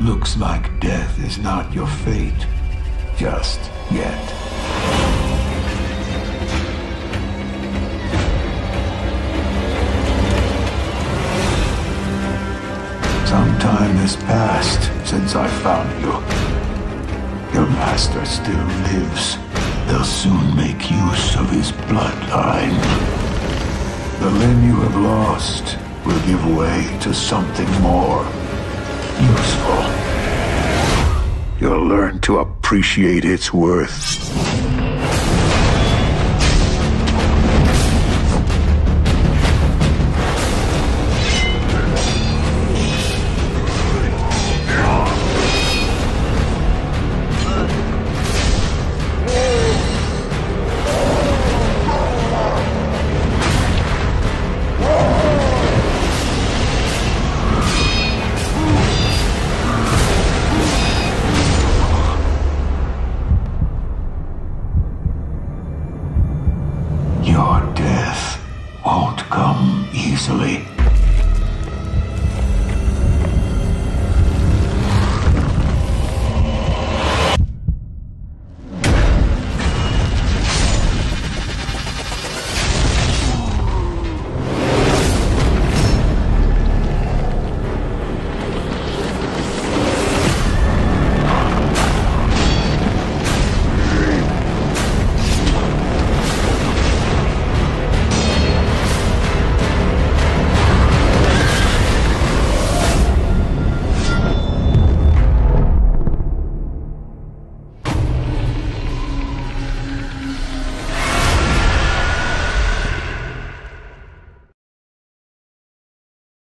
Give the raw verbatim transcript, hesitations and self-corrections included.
Looks like death is not your fate. Just yet. Some time has passed since I found you. Your master still lives. They'll soon make use of his bloodline. The limb you have lost will give way to something more useful. You'll learn to appreciate its worth.